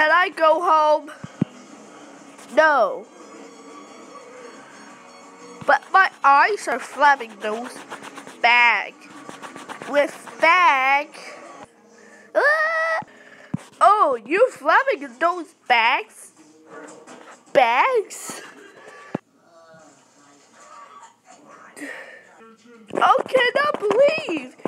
Can I go home? No. But my eyes are flapping those bag. With bag. Ah! Oh, you're flapping those bags? Bags? I cannot believe